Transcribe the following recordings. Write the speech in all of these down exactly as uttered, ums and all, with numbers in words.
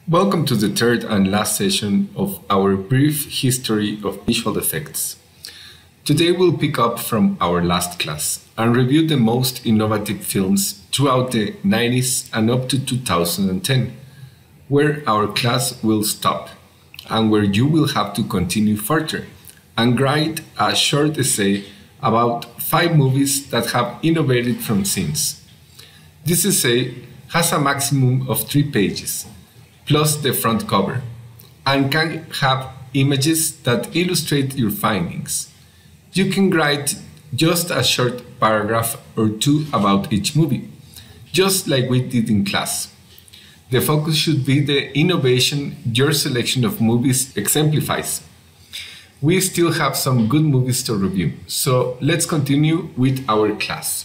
Welcome to the third and last session of our brief history of visual effects. Today we'll pick up from our last class and review the most innovative films throughout the nineties and up to two thousand ten, where our class will stop and where you will have to continue further and write a short essay about five movies that have innovated from since. This essay has a maximum of three pages, plus the front cover, and can have images that illustrate your findings. You can write just a short paragraph or two about each movie, just like we did in class. The focus should be the innovation your selection of movies exemplifies. We still have some good movies to review, so let's continue with our class.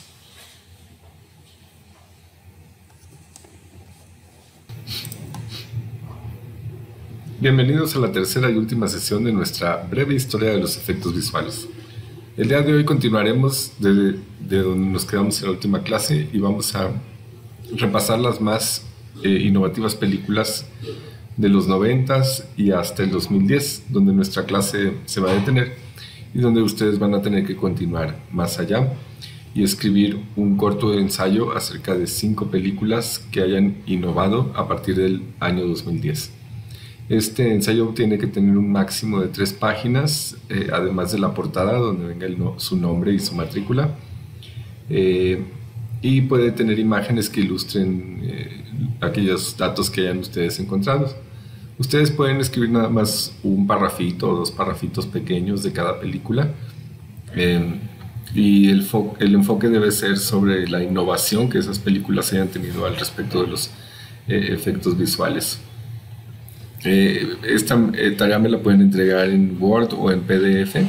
Bienvenidos a la tercera y última sesión de nuestra breve historia de los efectos visuales. El día de hoy continuaremos de, de donde nos quedamos en la última clase y vamos a repasar las más eh, innovativas películas de los noventas y hasta el dos mil diez, donde nuestra clase se va a detener y donde ustedes van a tener que continuar más allá y escribir un corto ensayo acerca de cinco películas que hayan innovado a partir del año dos mil diez. Este ensayo tiene que tener un máximo de tres páginas, eh, además de la portada donde venga el no, su nombre y su matrícula, eh, y puede tener imágenes que ilustren eh, aquellos datos que hayan ustedes encontrado. Ustedes pueden escribir nada más un parrafito o dos parrafitos pequeños de cada película, eh, y el, el enfoque debe ser sobre la innovación que esas películas hayan tenido al respecto de los eh, efectos visuales. Eh, esta eh, tarea me la pueden entregar en Word o en P D F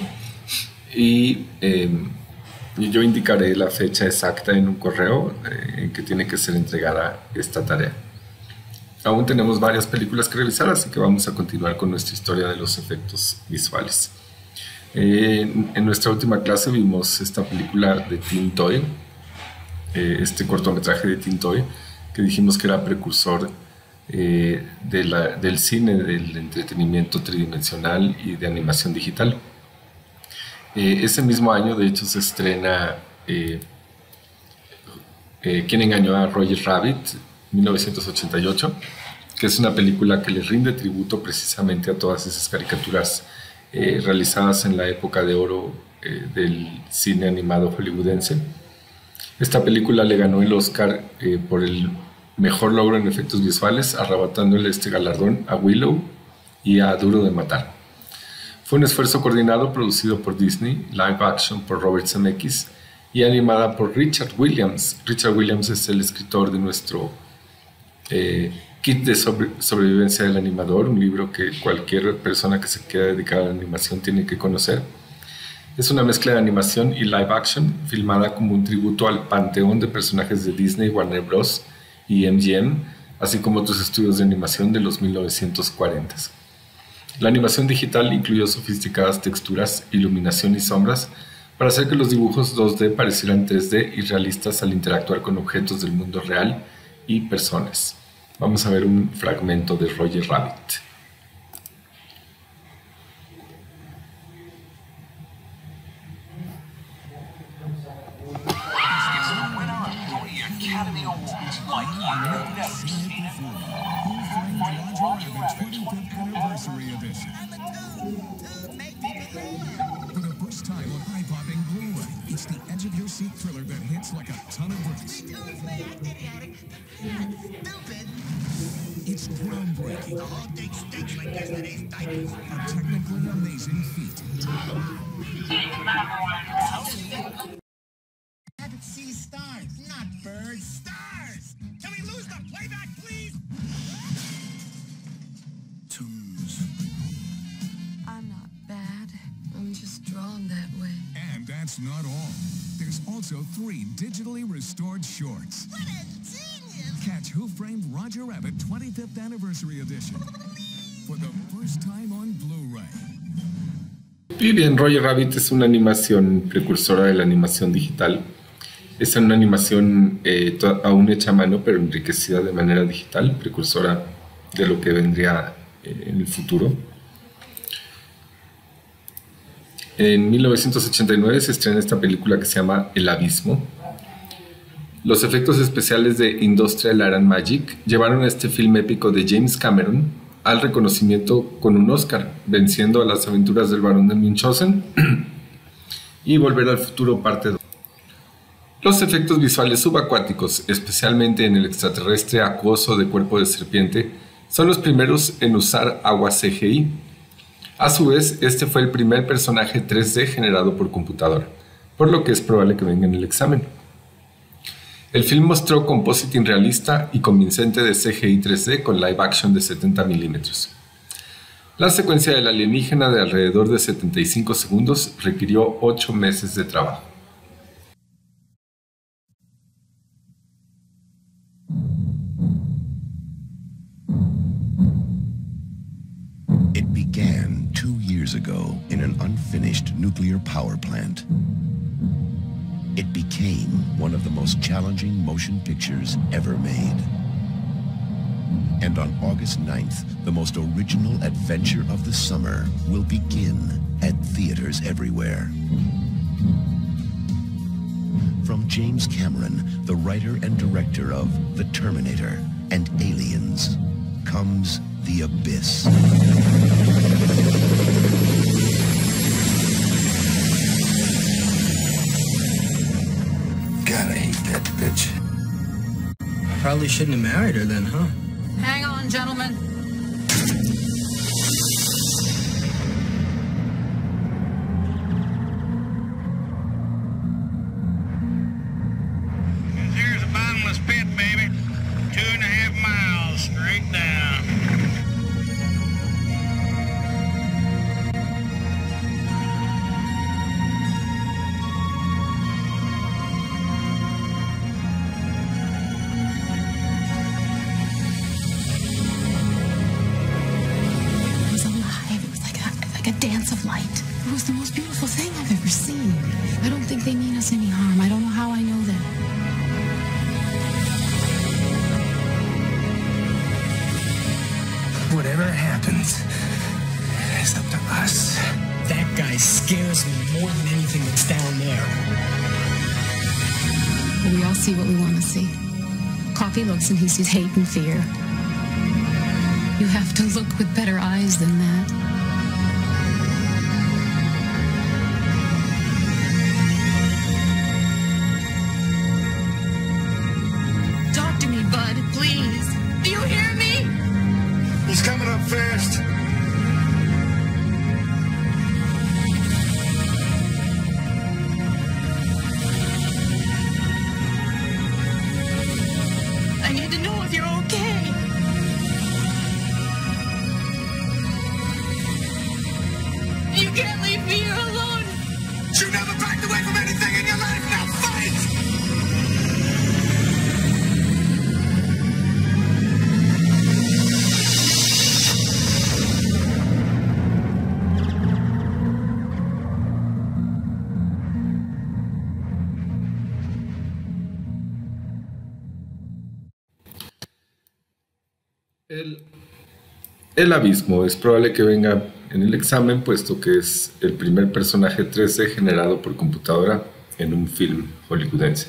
y eh, yo indicaré la fecha exacta en un correo eh, en que tiene que ser entregada esta tarea. Aún tenemos varias películas que revisar, así que vamos a continuar con nuestra historia de los efectos visuales. Eh, en, en nuestra última clase vimos esta película de Tin Toy, eh, este cortometraje de Tin Toy, que dijimos que era precursor Eh, de la, del cine, del entretenimiento tridimensional y de animación digital. Eh, ese mismo año, de hecho, se estrena eh, eh, ¿Quién engañó a Roger Rabbit? mil novecientos ochenta y ocho, que es una película que le rinde tributo precisamente a todas esas caricaturas eh, realizadas en la época de oro eh, del cine animado hollywoodense. Esta película le ganó el Oscar eh, por el mejor logro en efectos visuales, arrebatándole este galardón a Willow y a Duro de Matar. Fue un esfuerzo coordinado producido por Disney, live action por Robert Zemeckis y animada por Richard Williams. Richard Williams es el escritor de nuestro eh, Kit de sobre, sobrevivencia del animador, un libro que cualquier persona que se quiera dedicar a la animación tiene que conocer. Es una mezcla de animación y live action, filmada como un tributo al panteón de personajes de Disney, Warner Bros. Y M G M, así como otros estudios de animación de los mil novecientos cuarentas. La animación digital incluyó sofisticadas texturas, iluminación y sombras para hacer que los dibujos dos D parecieran tres D y realistas al interactuar con objetos del mundo real y personas. Vamos a ver un fragmento de Roger Rabbit. Academy Awards like you've never seen it before. twenty-fifth Anniversary Edition. For the first time on eye-popping Blu-ray, it's the edge-of-your-seat thriller that hits like a ton of bricks. It's groundbreaking. The whole thing stinks like yesterday's diapers. A technically amazing feat. I could see stars, not birds. Stars! Can we lose the playback, please? Tunes. I'm not bad. I'm just drawn that way. And that's not all. There's also three digitally restored shorts. What a genius! Catch Who Framed Roger Rabbit twenty-fifth Anniversary Edition for the first time on Blu-ray. Y bien, Roger Rabbit es una animación precursora de la animación digital. Es una animación eh, aún hecha a mano, pero enriquecida de manera digital, precursora de lo que vendría eh, en el futuro. En mil novecientos ochenta y nueve se estrena esta película que se llama El Abismo. Los efectos especiales de Industrial Light and Magic llevaron a este filme épico de James Cameron al reconocimiento con un Oscar, venciendo a Las aventuras del barón de Munchausen y Volver al futuro parte dos. Los efectos visuales subacuáticos, especialmente en el extraterrestre acuoso de cuerpo de serpiente, son los primeros en usar agua C G I. A su vez, este fue el primer personaje tres D generado por computadora, por lo que es probable que venga en el examen. El film mostró compositing realista y convincente de C G I tres D con live action de setenta milímetros. La secuencia del alienígena de alrededor de setenta y cinco segundos requirió ocho meses de trabajo. It began two years ago in an unfinished nuclear power plant. It became one of the most challenging motion pictures ever made. And on August ninth, the most original adventure of the summer will begin at theaters everywhere. From James Cameron, the writer and director of The Terminator and Aliens, comes The Abyss. God, I hate that bitch. Probably shouldn't have married her then, huh? Hang on, gentlemen. Here's a bottomless pit, baby. Two and a half miles straight down. It was alive. It was like a, like a dance of light. It was the most beautiful thing I've ever seen. I don't think they mean us any harm. I don't know how I know that. Whatever happens, it's up to us. That guy scares me more than anything that's down there. We all see what we want to see. Coffee looks and he sees hate and fear. You have to look with better eyes than that. Talk to me, bud, please. Do you hear me? He's coming up fast. I need to know if you're okay. You can't leave me here alone. You never backed away from anything in your life. Now fight! El, el Abismo es probable que venga en el examen, puesto que es el primer personaje tres D generado por computadora en un film hollywoodense.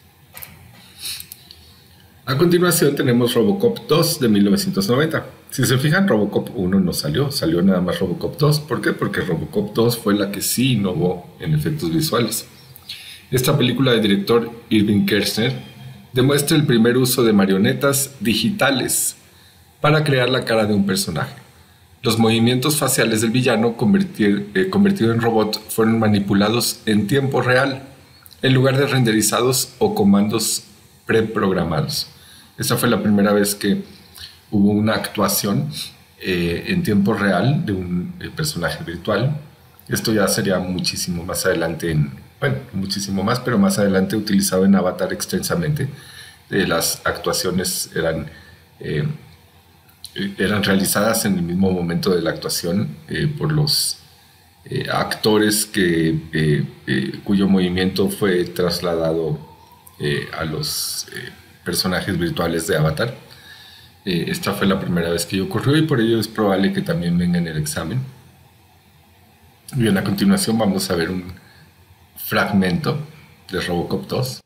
A continuación tenemos Robocop dos de mil novecientos noventa. Si se fijan, Robocop uno no salió, salió nada más Robocop dos. ¿Por qué? Porque Robocop dos fue la que sí innovó en efectos visuales. Esta película del director Irving Kershner demuestra el primer uso de marionetas digitales para crear la cara de un personaje. Los movimientos faciales del villano convertir, eh, convertido en robot fueron manipulados en tiempo real, en lugar de renderizados o comandos preprogramados. Esta fue la primera vez que hubo una actuación eh, en tiempo real de un eh, personaje virtual. Esto ya sería muchísimo más adelante, en, bueno, muchísimo más, pero más adelante utilizado en Avatar extensamente. Eh, las actuaciones eran... Eh, eran realizadas en el mismo momento de la actuación eh, por los eh, actores que, eh, eh, cuyo movimiento fue trasladado eh, a los eh, personajes virtuales de Avatar. Eh, esta fue la primera vez que yo ocurrió y por ello es probable que también venga en el examen. Bien, a continuación vamos a ver un fragmento de Robocop dos.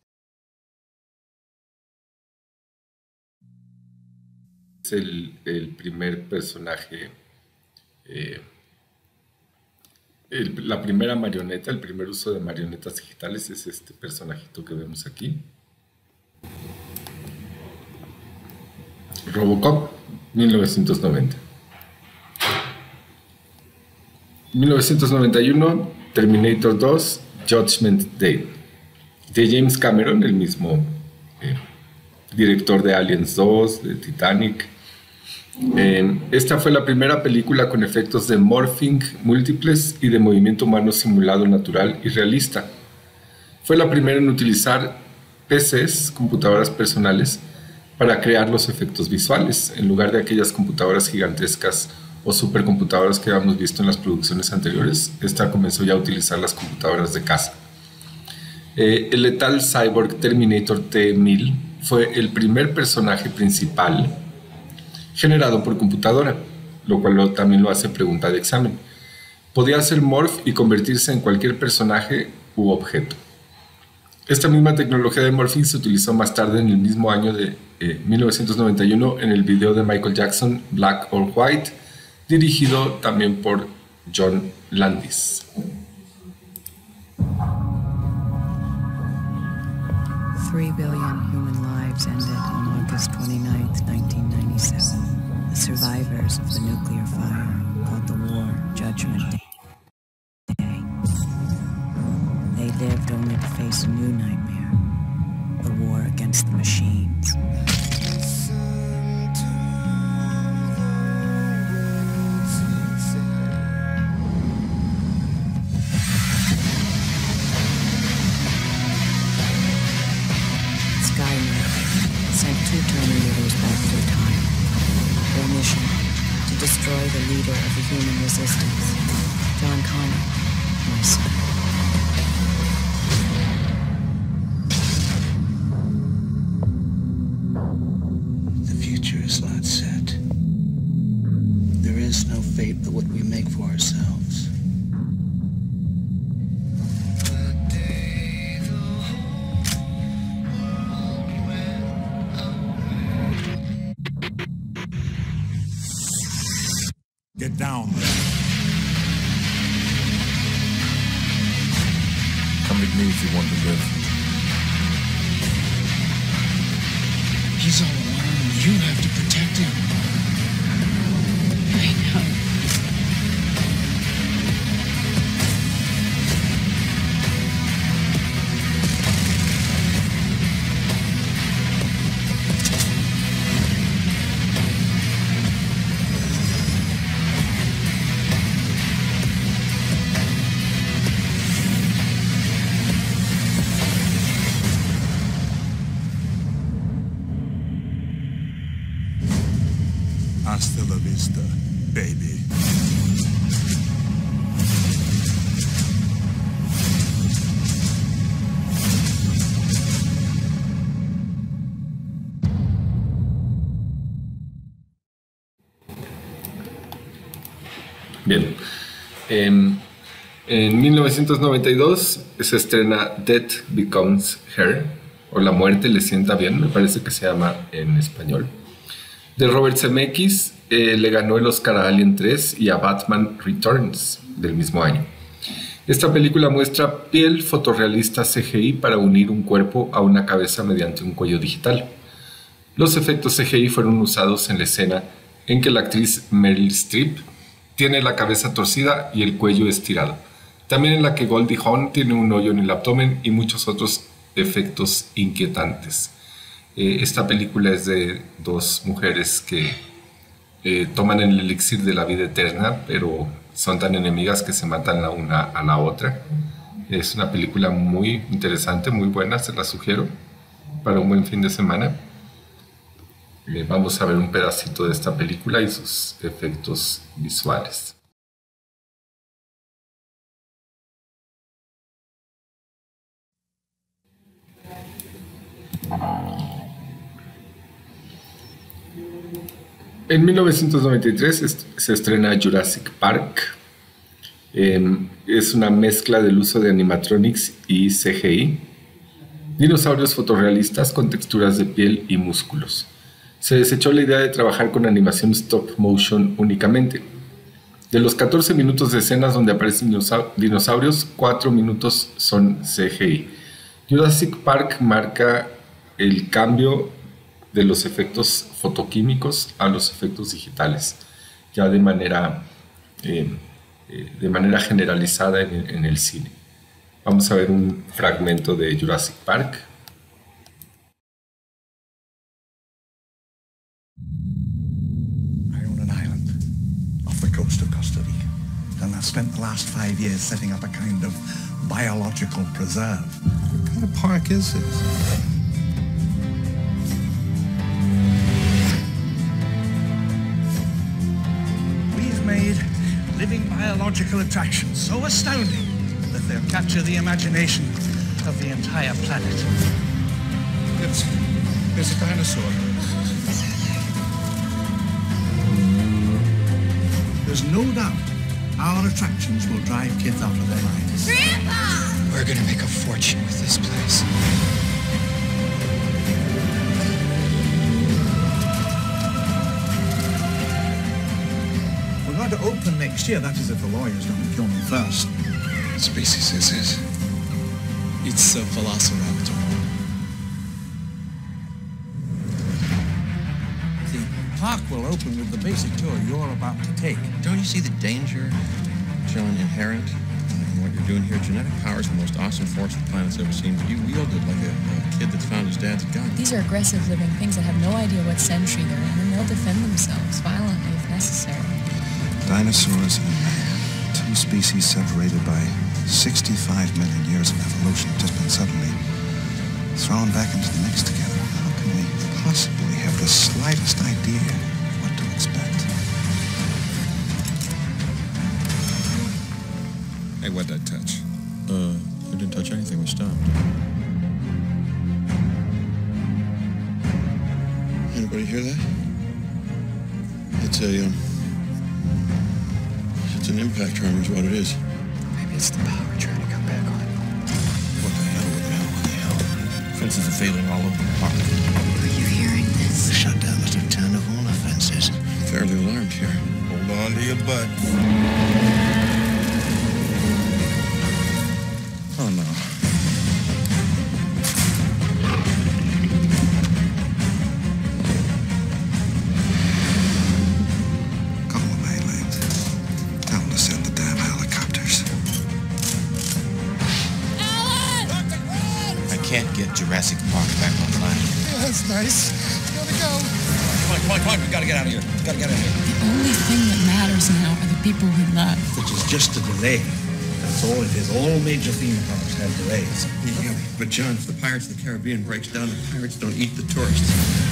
Es el, el primer personaje, eh, el, la primera marioneta, el primer uso de marionetas digitales es este personajito que vemos aquí. Robocop, mil novecientos noventa. mil novecientos noventa y uno, Terminator dos, Judgment Day, de James Cameron, el mismo eh, director de Aliens dos, de Titanic. Eh, esta fue la primera película con efectos de morphing múltiples y de movimiento humano simulado natural y realista. Fue la primera en utilizar P Cs, computadoras personales, para crear los efectos visuales, en lugar de aquellas computadoras gigantescas o supercomputadoras que habíamos visto en las producciones anteriores. Esta comenzó ya a utilizar las computadoras de casa. Eh, el letal cyborg Terminator T mil fue el primer personaje principal generado por computadora, lo cual lo, también lo hace pregunta de examen. Podía hacer morph y convertirse en cualquier personaje u objeto. Esta misma tecnología de morphing se utilizó más tarde en el mismo año de eh, mil novecientos noventa y uno en el video de Michael Jackson, Black or White, dirigido también por John Landis. Three billion human lives ended on August twenty-ninth, nineteen ninety-seven. The survivors of the nuclear fire called the war Judgment Day. They lived only to face a new nightmare, the war against the machines. Sent two Terminators back through time. Their mission, to destroy the leader of the human resistance, John Connor, my son. The future is not set. There is no fate but what we make for ourselves. Get down there. Come with me if you want to live. He's all alone and you have to protect him. I know. Hasta la vista, baby. Bien. Eh, en mil novecientos noventa y dos se estrena Death Becomes Her, o La muerte le sienta bien, me parece que se llama en español, de Robert Zemeckis. Eh, le ganó el Oscar a Alien tres y a Batman Returns del mismo año. Esta película muestra piel fotorrealista C G I para unir un cuerpo a una cabeza mediante un cuello digital. Los efectos C G I fueron usados en la escena en que la actriz Meryl Streep tiene la cabeza torcida y el cuello estirado. También en la que Goldie Hawn tiene un hoyo en el abdomen y muchos otros efectos inquietantes. Eh, esta película es de dos mujeres que eh, toman el elixir de la vida eterna, pero son tan enemigas que se matan la una a la otra. Es una película muy interesante, muy buena, se la sugiero para un buen fin de semana. Eh, vamos a ver un pedacito de esta película y sus efectos visuales. En mil novecientos noventa y tres se estrena Jurassic Park. Eh, es una mezcla del uso de animatronics y C G I. Dinosaurios fotorrealistas con texturas de piel y músculos. Se desechó la idea de trabajar con animación stop motion únicamente. De los catorce minutos de escenas donde aparecen dinosaurios, cuatro minutos son C G I. Jurassic Park marca el cambio de los efectos fotoquímicos a los efectos digitales, ya de manera, eh, eh, de manera generalizada en, en el cine. Vamos a ver un fragmento de Jurassic Park. I own an island off the coast of Costa Rica, and I've spent the last five years setting up a kind of biological preserve. What kind of park is this? We've made living biological attractions so astounding that they'll capture the imagination of the entire planet. It's, it's a dinosaur. There's no doubt our attractions will drive kids out of their minds. Grandpa! We're gonna make a fortune with this place. We're going to open next year, that is if the lawyers don't kill me first. What species is this? It's a velociraptor. The park will open with the basic tour you're about to take. Don't you see the danger, John, inherent in what you're doing here? Genetic power is the most awesome force the planet's ever seen, but you wield it like a, a kid that's found his dad's gun. These are aggressive living things that have no idea what century they're in, and they'll defend themselves violently if necessary. Dinosaurs and man, two species separated by sixty-five million years of evolution, have just been suddenly thrown back into the mix together. How can we possibly have the slightest idea what to expect? Hey, what'd that touch? Uh, I didn't touch anything. We stopped. Anybody hear that? It's a, um... It's an impact armor is what it is. Maybe it's the power trying to come back on. What the hell, what the hell, what the hell? Fences are failing all over the park. Are you hearing this? The shutdown must have turned off all the fences. Fairly alarmed here. Hold on to your butt. Oh, no. Call the mainland. Tell them to send the damn helicopters. I can't get Jurassic Park back online. Yeah, that's nice. Gotta go. Come on, come on, come on. We gotta get out of here. We gotta get out of here. The only thing that matters now are the people we love. Which is just a delay. That's all it is. All major theme parks have delays. Yeah, but John, if the Pirates of the Caribbean breaks down, the pirates don't eat the tourists.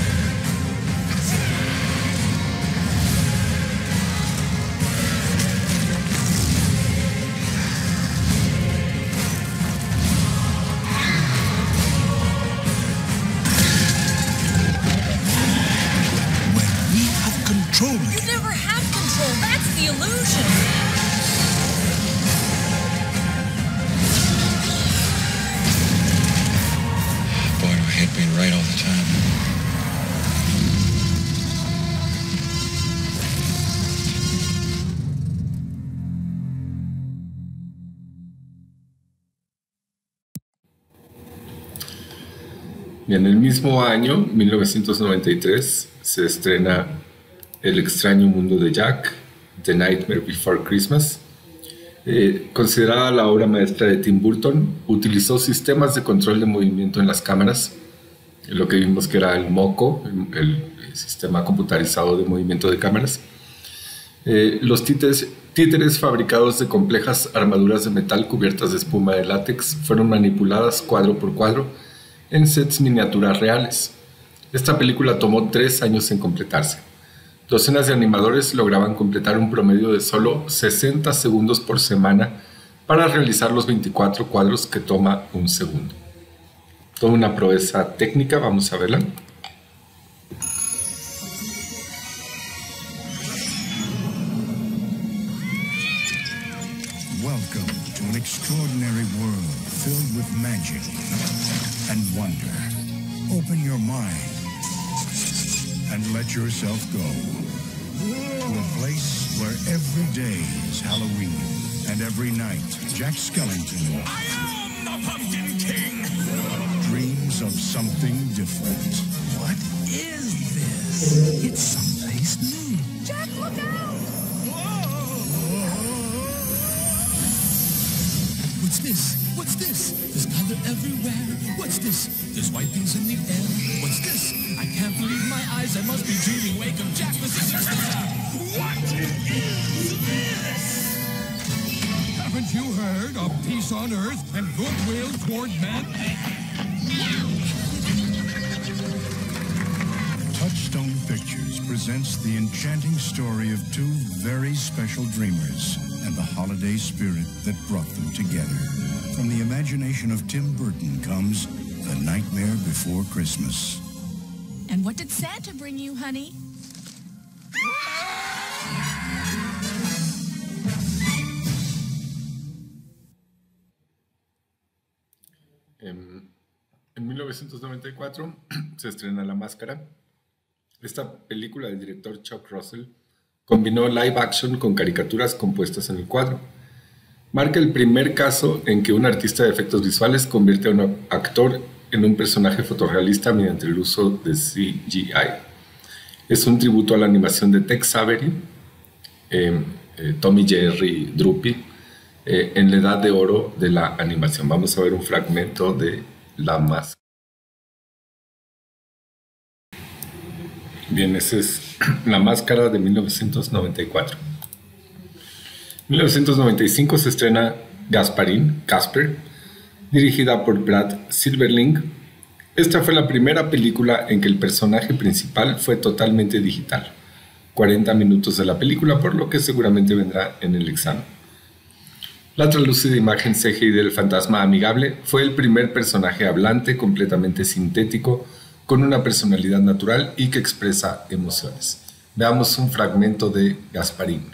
When we have control You again. never have control. That's the illusion. Boy, do I hate being right all the time. Y en el mismo año, mil novecientos noventa y tres, se estrena El extraño mundo de Jack, The Nightmare Before Christmas. Eh, considerada la obra maestra de Tim Burton, utilizó sistemas de control de movimiento en las cámaras, lo que vimos que era el MoCo, el, el sistema computarizado de movimiento de cámaras. Eh, los títeres, títeres fabricados de complejas armaduras de metal cubiertas de espuma de látex fueron manipuladas cuadro por cuadro en sets miniaturas reales. Esta película tomó tres años en completarse. Docenas de animadores lograban completar un promedio de solo sesenta segundos por semana para realizar los veinticuatro cuadros que toma un segundo. Toda una proeza técnica, vamos a verla. Welcome to an extraordinary world filled with magic and wonder. Open your mind and let yourself go to a place where every day is Halloween and every night Jack Skellington I am the Pumpkin King! dreams of something different. What is this? It's someplace new. Jack, look out! What's this? What's this? There's color everywhere. What's this? There's white things in the air. What's this? I can't believe my eyes. I must be dreaming. Wake up, Jack the Scissor Scissor! What is this? Haven't you heard of peace on earth and goodwill toward men? Touchstone Pictures presents the enchanting story of two very special dreamers and the holiday spirit that brought them together. From the imagination of Tim Burton comes The Nightmare Before Christmas. And what did Santa bring you, honey? En, en mil novecientos noventa y cuatro se estrena La Máscara. Esta película del director Chuck Russell combinó live action con caricaturas compuestas en el cuadro. Marca el primer caso en que un artista de efectos visuales convierte a un actor en un personaje fotorrealista mediante el uso de C G I. Es un tributo a la animación de Tex Avery, eh, eh, Tommy Jerry, Droopy, eh, en la edad de oro de la animación. Vamos a ver un fragmento de La Máscara. Bien, esa es La Máscara de mil novecientos noventa y cuatro. En mil novecientos noventa y cinco se estrena Gasparín, Casper, dirigida por Brad Silberling. Esta fue la primera película en que el personaje principal fue totalmente digital. cuarenta minutos de la película, por lo que seguramente vendrá en el examen. La translúcida imagen C G I del fantasma amigable fue el primer personaje hablante completamente sintético con una personalidad natural y que expresa emociones. Veamos un fragmento de Gasparín.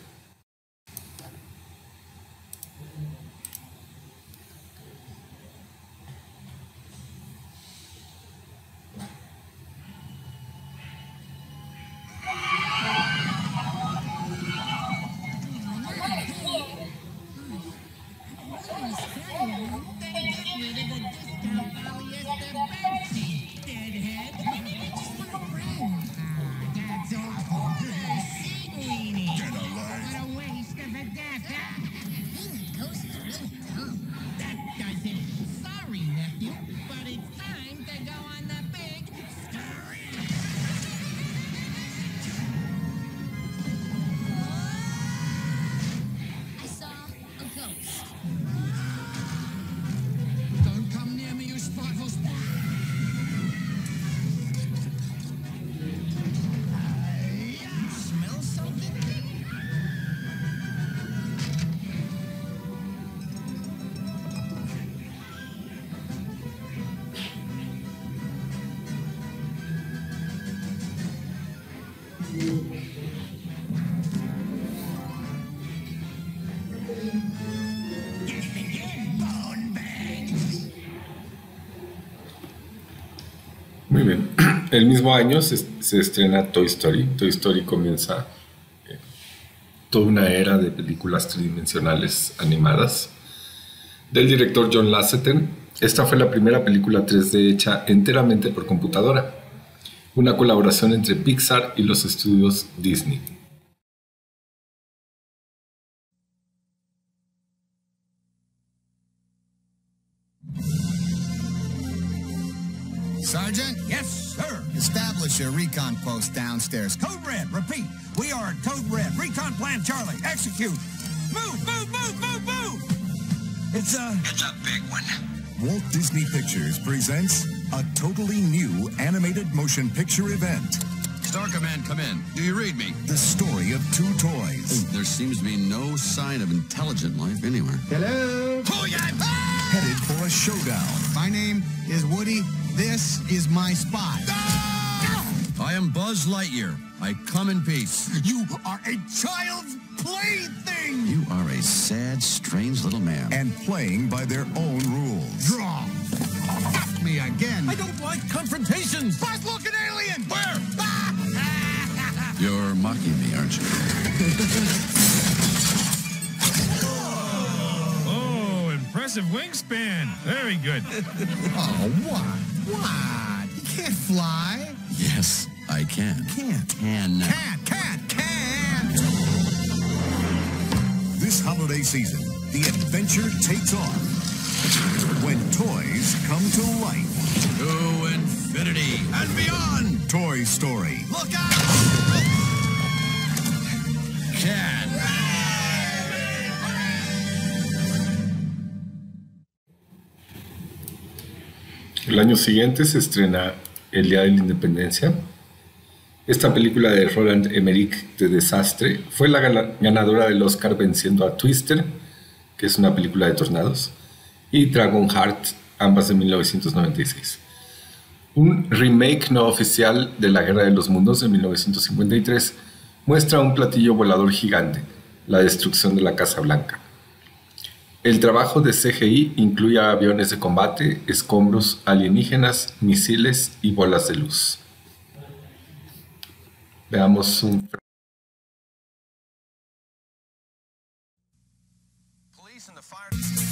Muy bien. El mismo año se, se estrena Toy Story. Toy Story comienza eh, toda una era de películas tridimensionales animadas del director John Lasseter. Esta fue la primera película tres D hecha enteramente por computadora, una colaboración entre Pixar y los estudios Disney. Sergeant? Yes, sir. Establish a recon post downstairs. Code Red, repeat. We are at Code Red. Recon Plan Charlie. Execute. Move, move, move, move, move! It's a... It's a big one. Walt Disney Pictures presents a totally new animated motion picture event. Star Command, come in. Do you read me? The story of two toys. There seems to be no sign of intelligent life anywhere. Hello? Headed for a showdown. My name is Woody. This is my spot. Aye, am Buzz Lightyear. I come in peace. You are a child's plaything! You are a sad, strange little man. And playing by their own rules. Draw! F me again! I don't like confrontations! Fast-looking alien! Where? You're mocking me, aren't you? Oh, impressive wingspan. Very good. Oh, what? What? You can't fly. Yes, I can. Can't. Can. Can't, can't, can't! This holiday season, the adventure takes off when toys come to life. To infinity and beyond! Toy Story. Look out! Can. El año siguiente se estrena El Día de la Independencia. Esta película de Roland Emmerich de desastre fue la ganadora del Oscar venciendo a Twister, que es una película de tornados, y Dragonheart, ambas de mil novecientos noventa y seis. Un remake no oficial de La Guerra de los Mundos de mil novecientos cincuenta y tres muestra un platillo volador gigante, la destrucción de la Casa Blanca. El trabajo de C G I incluye aviones de combate, escombros alienígenas, misiles y bolas de luz. Veamos un... Police and the fire...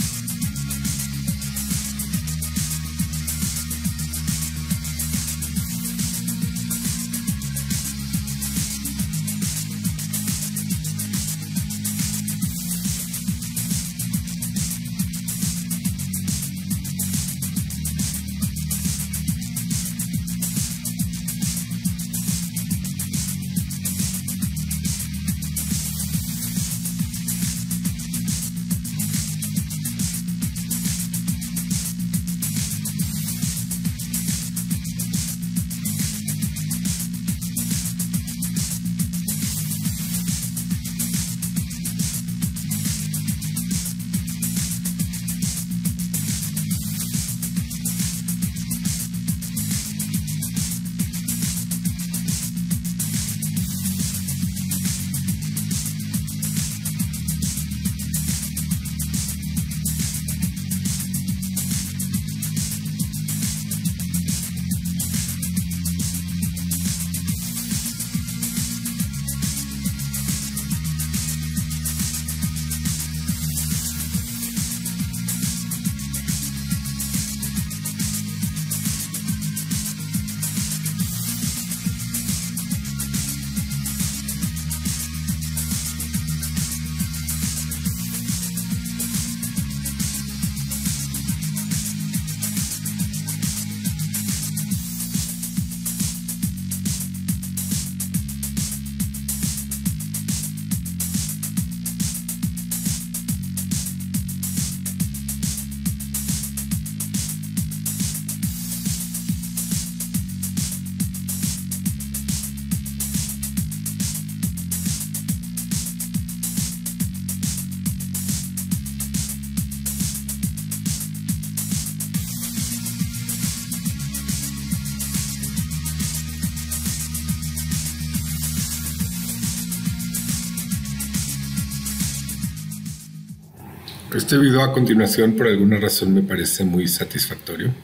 Este video a continuación por alguna razón me parece muy satisfactorio.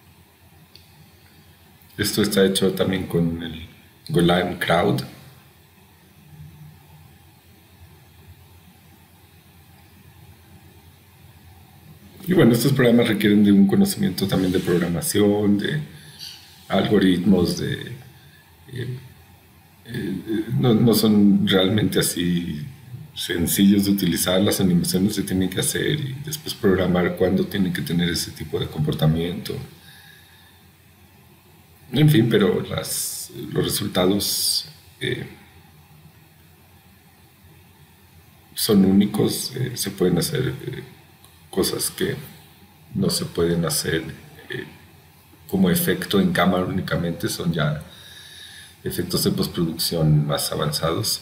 Esto está hecho también con el Golem Crowd. Y bueno, estos programas requieren de un conocimiento también de programación, de algoritmos, de eh, eh, no, no son realmente así sencillos de utilizar. Las animaciones se tienen que hacer y después programar cuándo tienen que tener ese tipo de comportamiento. En fin, pero las, los resultados eh, son únicos. Eh, se pueden hacer eh, cosas que no se pueden hacer eh, como efecto en cámara únicamente, son ya efectos de postproducción más avanzados.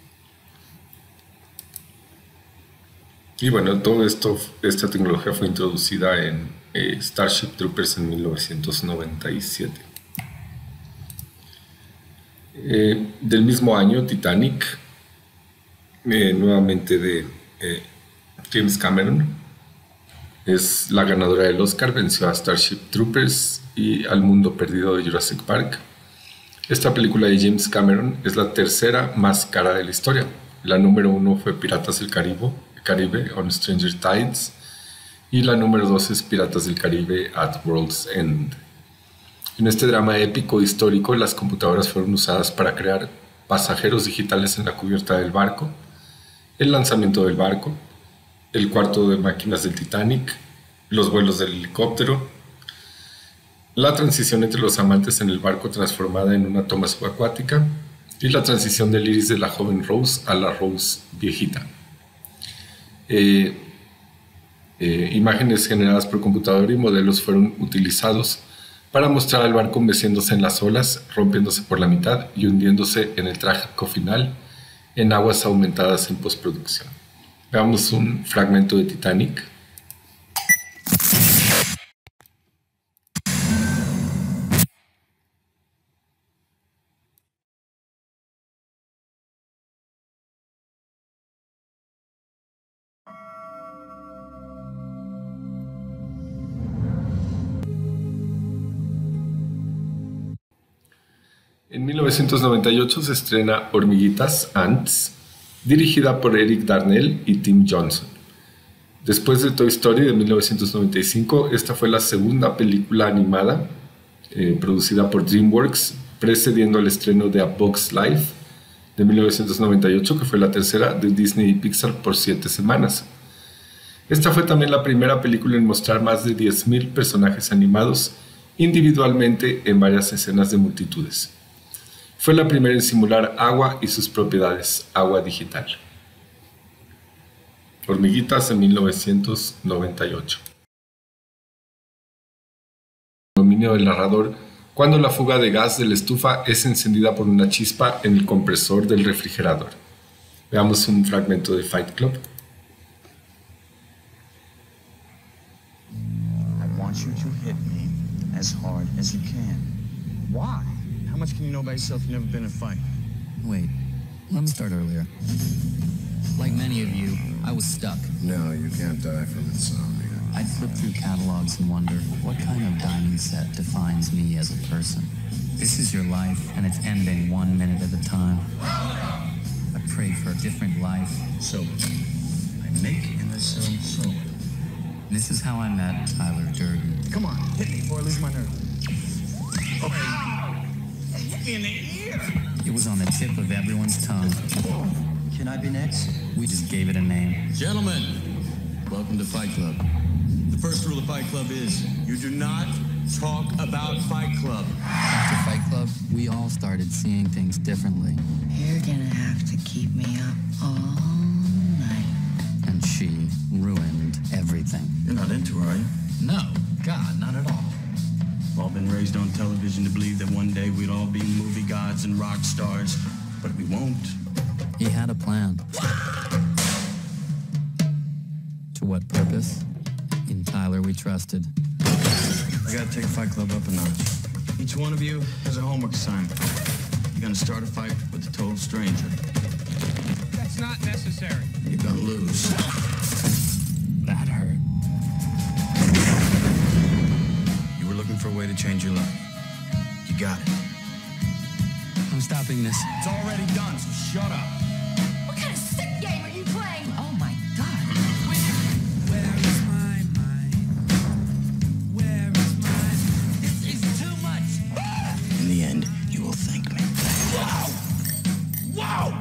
Y bueno, todo esto, esta tecnología fue introducida en eh, Starship Troopers en mil novecientos noventa y siete. Eh, del mismo año, Titanic, eh, nuevamente de eh, James Cameron, es la ganadora del Oscar, venció a Starship Troopers y al Mundo Perdido de Jurassic Park. Esta película de James Cameron es la tercera más cara de la historia. La número uno fue Piratas del Caribe, Caribe on Stranger Tides, y la número dos es Piratas del Caribe at World's End. En este drama épico e histórico, las computadoras fueron usadas para crear pasajeros digitales en la cubierta del barco, el lanzamiento del barco, el cuarto de máquinas del Titanic, los vuelos del helicóptero, la transición entre los amantes en el barco transformada en una toma subacuática y la transición del iris de la joven Rose a la Rose viejita. Eh, eh, imágenes generadas por computadora y modelos fueron utilizados para mostrar al barco meciéndose en las olas, rompiéndose por la mitad y hundiéndose en el trágico final en aguas aumentadas en postproducción. Veamos un fragmento de Titanic. En mil novecientos noventa y ocho se estrena Hormiguitas, Ants, dirigida por Eric Darnell y Tim Johnson. Después de Toy Story de mil novecientos noventa y cinco, esta fue la segunda película animada eh, producida por DreamWorks, precediendo el estreno de A Bug's Life de mil novecientos noventa y ocho, que fue la tercera de Disney y Pixar por siete semanas. Esta fue también la primera película en mostrar más de diez mil personajes animados individualmente en varias escenas de multitudes. Fue la primera en simular agua y sus propiedades, agua digital. Hormiguitas en mil novecientos noventa y ocho. Dominio del narrador cuando la fuga de gas de la estufa es encendida por una chispa en el compresor del refrigerador. Veamos un fragmento de Fight Club. I want you to hit me as hard as you can. Why? How much can you know about yourself? You've never been in a fight. Wait, let me start earlier. Like many of you, I was stuck. No, you can't die from insomnia. I'd flip through catalogs and wonder, what kind of diamond set defines me as a person? This is your life, and it's ending one minute at a time. I prayed for a different life. So, I make in the cell so. This is how I met Tyler Durden. Come on, hit me before I lose my nerve. Okay. Hit me in the ear. It was on the tip of everyone's tongue. Can I be next? We just gave it a name. Gentlemen, welcome to Fight Club. The first rule of Fight Club is you do not talk about Fight Club. After Fight Club, we all started seeing things differently. You're gonna have to keep me up all night. And she ruined everything. You're not into her, are you? No, God, not at all. We've all been raised on television to believe that one day we'd all be movie gods and rock stars, but we won't. He had a plan. To what purpose? In Tyler we trusted. We gotta take Fight Club up a notch. Each one of you has a homework assignment. You're gonna start a fight with a total stranger. That's not necessary. You're gonna lose. That hurt. You were looking for a way to change your life. You got it. I'm stopping this. It's already done, so shut up. What kind of sick game are you playing? Oh my God. Where is my mind? Where is mine? This is too much. In the end, you will thank me. Wow! Wow!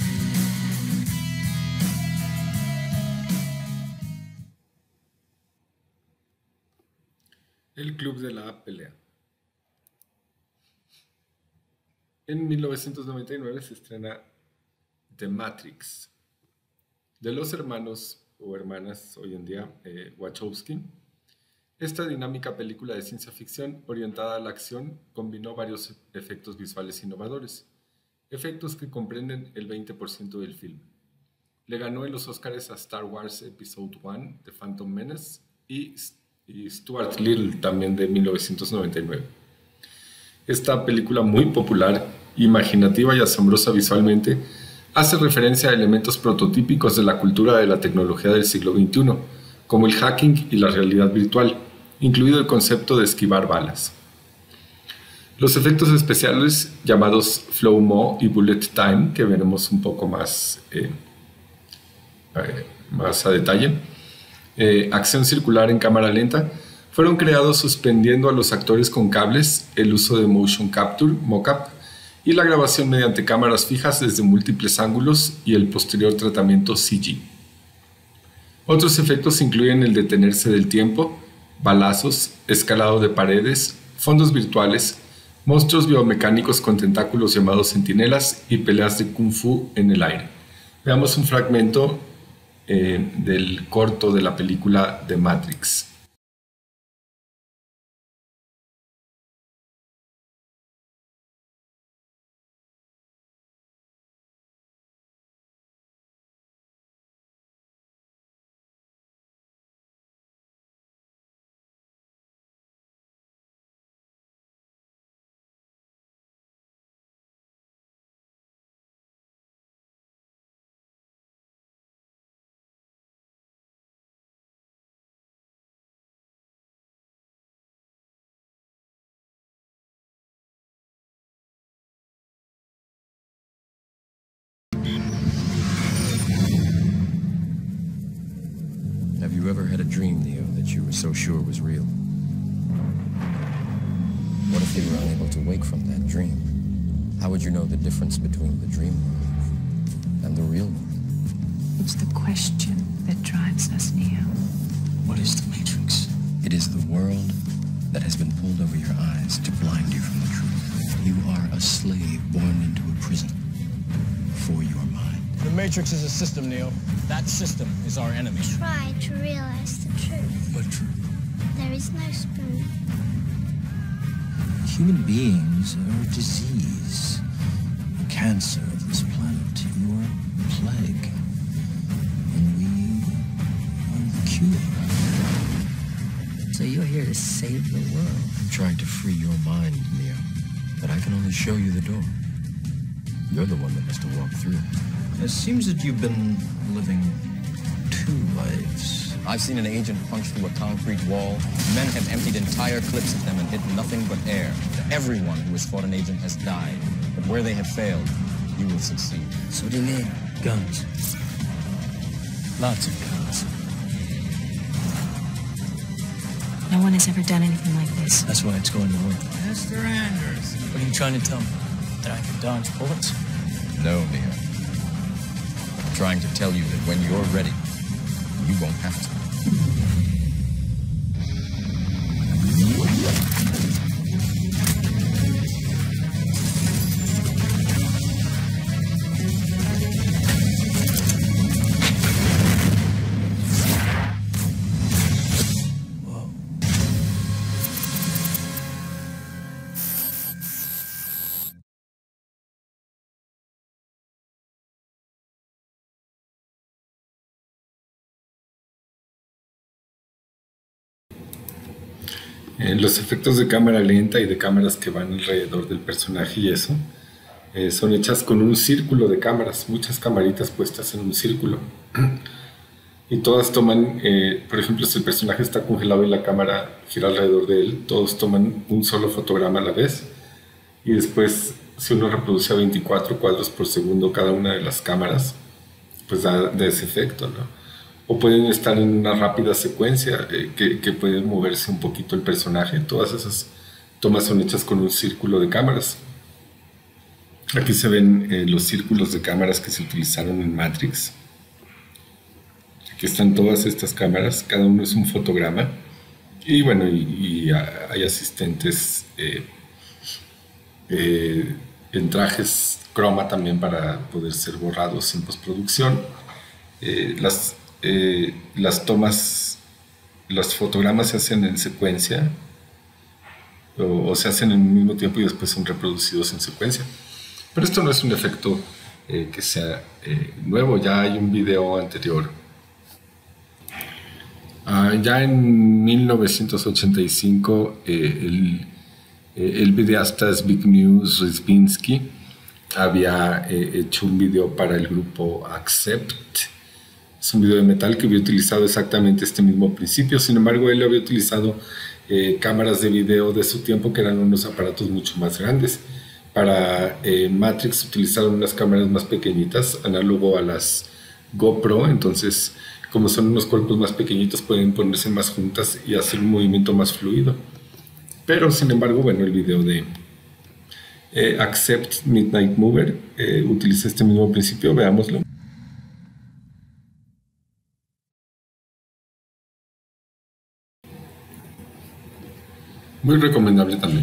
El Club de la Pelea. En mil novecientos noventa y nueve se estrena The Matrix, de los hermanos o hermanas hoy en día eh, Wachowski. Esta dinámica película de ciencia ficción orientada a la acción combinó varios efectos visuales innovadores, efectos que comprenden el veinte por ciento del filme. Le ganó en los Oscars a Star Wars Episode uno, The Phantom Menace, y, y Stuart Little, también de mil novecientos noventa y nueve. Esta película muy popular imaginativa y asombrosa visualmente, hace referencia a elementos prototípicos de la cultura de la tecnología del siglo veintiuno, como el hacking y la realidad virtual, incluido el concepto de esquivar balas. Los efectos especiales llamados Flow-Mo y Bullet Time, que veremos un poco más, eh, eh, más a detalle, eh, acción circular en cámara lenta, fueron creados suspendiendo a los actores con cables, el uso de motion capture, mocap, y la grabación mediante cámaras fijas desde múltiples ángulos y el posterior tratamiento C G. Otros efectos incluyen el detenerse del tiempo, balazos, escalado de paredes, fondos virtuales, monstruos biomecánicos con tentáculos llamados centinelas y peleas de kung fu en el aire. Veamos un fragmento eh, del corto de la película The Matrix. Have you ever had a dream, Neo, that you were so sure was real? What if you were unable to wake from that dream? How would you know the difference between the dream world and the real world? It's the question that drives us, Neo. What is the Matrix? It is the world that has been pulled over your eyes to blind you from the truth. You are a slave born into a prison for your mind. The Matrix is a system, Neo. That system is our enemy. Try to realize the truth. What truth? There is no spoon. Human beings are a disease, a cancer of this planet. You are a plague, and we are the cure. So you're here to save the world? I'm trying to free your mind, Neo, but I can only show you the door. You're the one that has to walk through. It seems that you've been living two lives. I've seen an agent punch through a concrete wall. Men have emptied entire clips at them and hit nothing but air. Everyone who has fought an agent has died. But where they have failed, you will succeed. So what do you need? Guns. Lots of guns. No one has ever done anything like this. That's why it's going to work. Mister Anders. What are you trying to tell me? That I can dodge bullets? No, Neo. I'm trying to tell you that when you're ready, you won't have to. Eh, los efectos de cámara lenta y de cámaras que van alrededor del personaje y eso eh, son hechas con un círculo de cámaras, muchas camaritas puestas en un círculo. Y todas toman, eh, por ejemplo, si el personaje está congelado y la cámara gira alrededor de él, todos toman un solo fotograma a la vez. Y después, si uno reproduce a veinticuatro cuadros por segundo cada una de las cámaras, pues da, da ese efecto, ¿no? O pueden estar en una rápida secuencia eh, que, que puede moverse un poquito el personaje. Todas esas tomas son hechas con un círculo de cámaras. Aquí se ven eh, los círculos de cámaras que se utilizaron en Matrix. Aquí están todas estas cámaras, cada uno es un fotograma. Y bueno, y, y hay asistentes eh, eh, en trajes croma también para poder ser borrados en postproducción. Eh, las Eh, las tomas, los fotogramas se hacen en secuencia o, o se hacen en el mismo tiempo y después son reproducidos en secuencia. Pero esto no es un efecto eh, que sea eh, nuevo, ya hay un video anterior. Ah, ya en mil novecientos ochenta y cinco eh, el, eh, el videasta Zbigniew Brzezinski había eh, hecho un video para el grupo Accept. Es un video de metal que había utilizado exactamente este mismo principio. Sin embargo, él había utilizado eh, cámaras de video de su tiempo, que eran unos aparatos mucho más grandes. Para eh, Matrix utilizaron unas cámaras más pequeñitas, análogo a las GoPro. Entonces, como son unos cuerpos más pequeñitos, pueden ponerse más juntas y hacer un movimiento más fluido. Pero, sin embargo, bueno, el video de eh, Accept Midnight Mover eh, utiliza este mismo principio. Veámoslo. Muy recomendable también.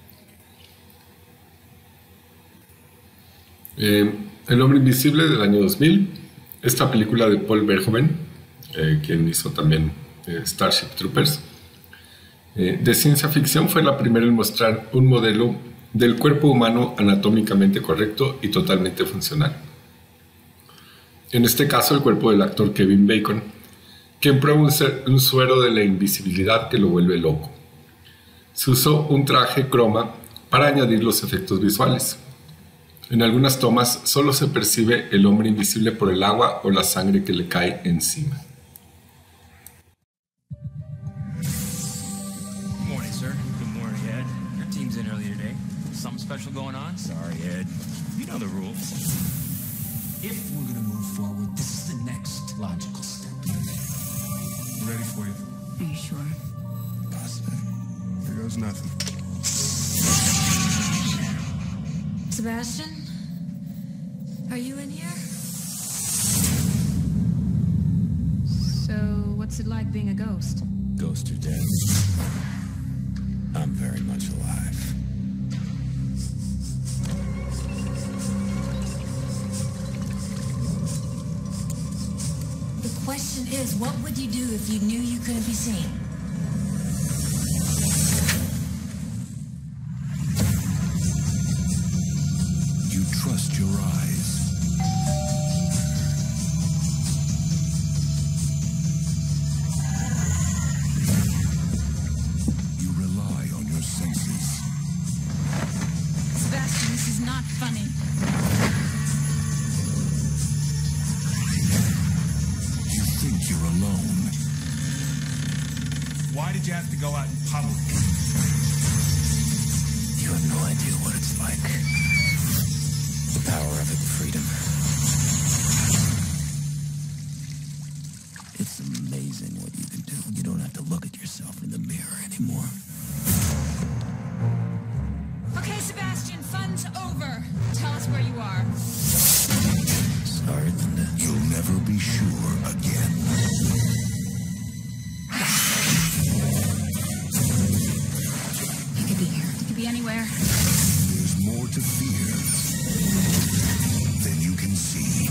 Eh, El hombre invisible del año dos mil. Esta película de Paul Verhoeven, eh, quien hizo también eh, Starship Troopers, eh, de ciencia ficción, fue la primera en mostrar un modelo del cuerpo humano anatómicamente correcto y totalmente funcional. En este caso, el cuerpo del actor Kevin Bacon, quien prueba un, un suero de la invisibilidad que lo vuelve loco. Se usó un traje croma para añadir los efectos visuales. En algunas tomas solo se percibe el hombre invisible por el agua o la sangre que le cae encima. Good morning, sir. Good morning, Ed. Your team's in early today. Something special going on? Sorry, Ed. You know the rules. If we're gonna move forward, this is the next logical step. Ready for you. Are you sure? Here goes nothing. Sebastian? Are you in here? So, what's it like being a ghost? Ghost or dead. I'm very much alive. The question is, what would you do if you knew you couldn't be seen? You trust your eyes. You rely on your senses. Sebastian, this is not funny. You think you're alone. Why did you have to go out in public? You have no idea what it's like. The power of it, the freedom. It's amazing what you can do. You don't have to look at yourself in the mirror anymore. Okay, Sebastian, fun's over. Tell us where you are. Sorry, Linda. You'll never be sure again. He could be here. He could be anywhere. There's more to fear than you can see.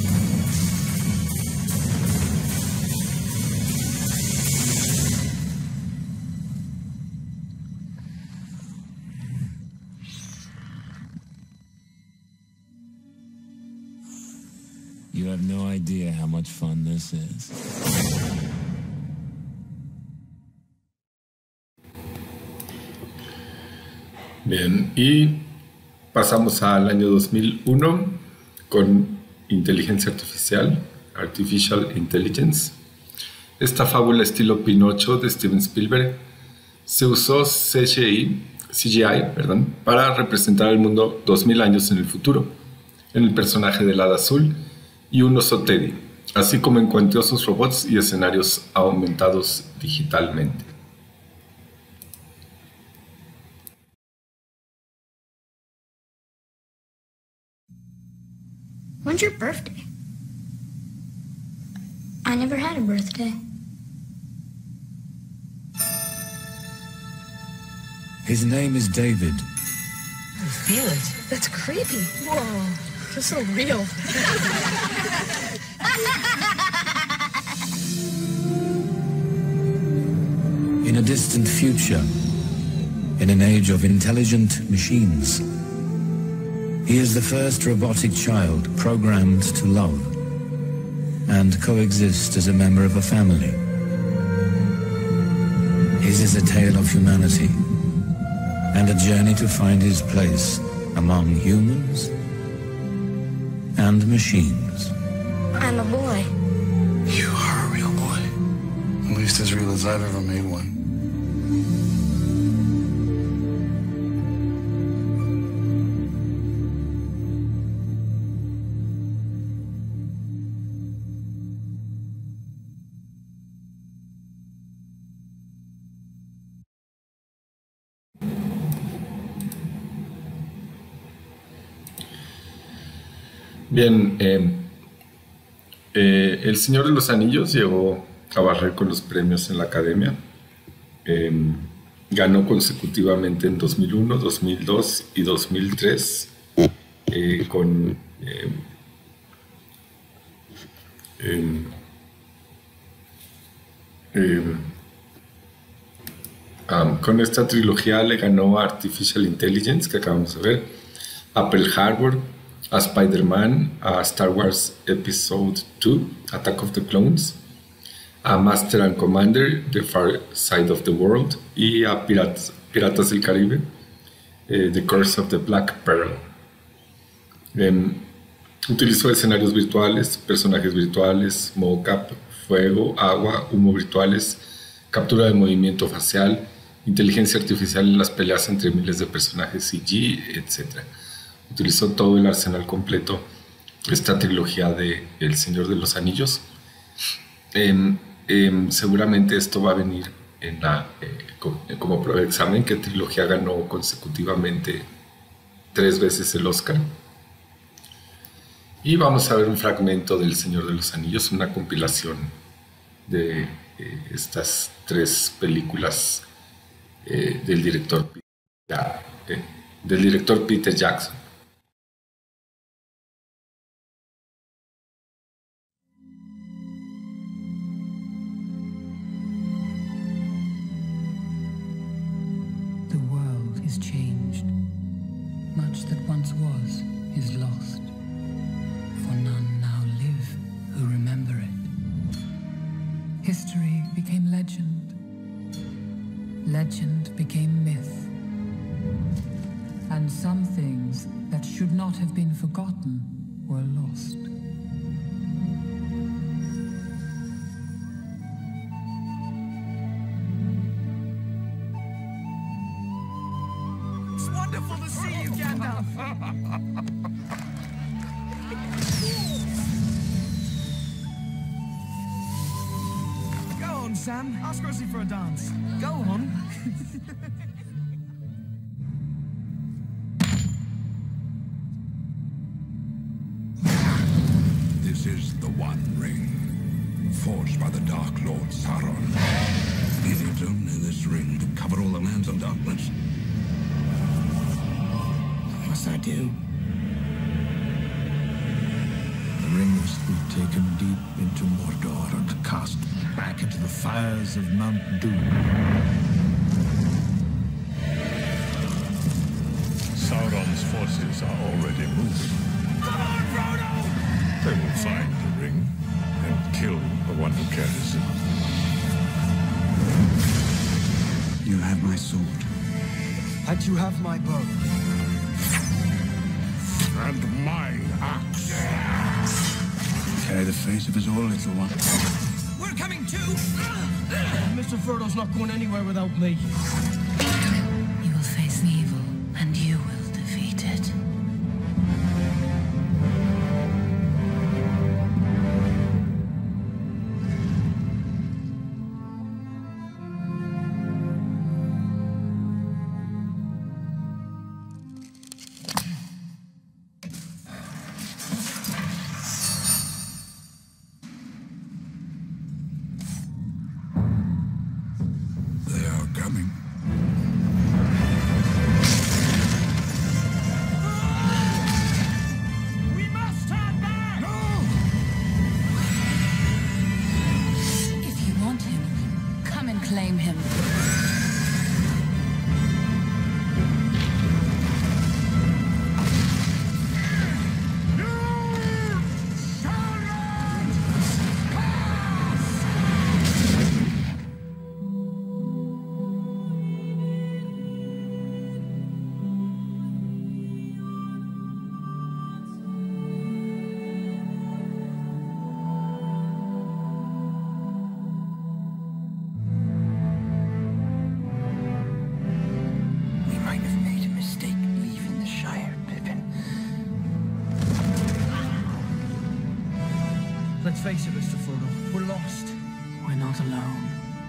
You have no idea how much fun this is. Bien, y pasamos al año dos mil uno con inteligencia artificial, Artificial Intelligence. Esta fábula estilo Pinocho de Steven Spielberg se usó C G I, C G I perdón, para representar el mundo dos mil años en el futuro, en el personaje del Hada Azul y un oso Teddy, así como en cuantiosos robots y escenarios aumentados digitalmente. When's your birthday? I never had a birthday. His name is David. I feel it. That's creepy. Whoa, feels so real. In a distant future, in an age of intelligent machines, he is the first robotic child programmed to love and coexist as a member of a family. His is a tale of humanity and a journey to find his place among humans and machines. I'm a boy. You are a real boy. At least as real as I've ever made one. Bien, eh, eh, El Señor de los Anillos llegó a barrer con los premios en la Academia. Eh, ganó consecutivamente en dos mil uno, dos mil dos y dos mil tres eh, con, eh, eh, eh, um, con esta trilogía le ganó a Artificial Intelligence, que acabamos de ver, a Pearl Harbor, a Spider-Man, a Star Wars Episode dos, Attack of the Clones, a Master and Commander, The Far Side of the World, y a Piratas, Piratas del Caribe, eh, The Curse of the Black Pearl. Eh, utilizó escenarios virtuales, personajes virtuales, mocap, fuego, agua, humo virtuales, captura de movimiento facial, inteligencia artificial en las peleas entre miles de personajes C G, etcétera. Utilizó todo el arsenal completo, esta trilogía de El Señor de los Anillos. Eh, eh, seguramente esto va a venir en la, eh, como, como prueba de examen, que trilogía ganó consecutivamente tres veces el Oscar. Y vamos a ver un fragmento del Señor de los Anillos, una compilación de eh, estas tres películas eh, del director, eh, del director Peter Jackson. Changed. Much that once was is lost, for none now live who remember it. History became legend, legend became myth, and some things that should not have been forgotten were lost. Wonderful to see you, Gandalf. Go on, Sam. Ask Rosie for a dance. Go on. This is the One Ring, forged by the Dark Lord Sauron. Is it only this ring to cover all the lands of darkness? Must I do? The ring must be taken deep into Mordor and cast back into the fires of Mount Doom. Sauron's forces are already moving. Come on, Frodo! They will find the ring and kill the one who carries it. You have my sword. And you have my bow. And my axe. Carry the face of us all, little one. We're coming too! Mister Frodo's not going anywhere without me. You will face evil, and you will defeat it. They are coming. We must turn back! No! If you want him, come and claim him. Let's face it, Mister Frodo. We're lost. We're not alone.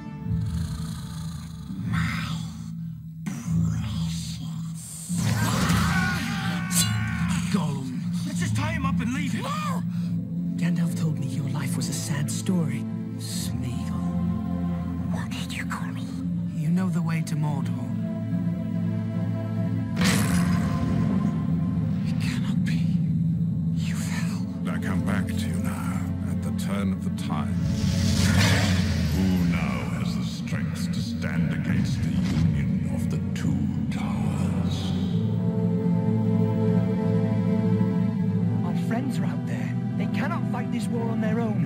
Gollum. Let's just tie him up and leave him. No! Gandalf told me your life was a sad story. Smeagol. What did you call me? You know the way to Mordor. It cannot be. You fell. I come back to you now, at the turn of the tide. Who now has the strength to stand against the union of the two towers? Our friends are out there. They cannot fight this war on their own.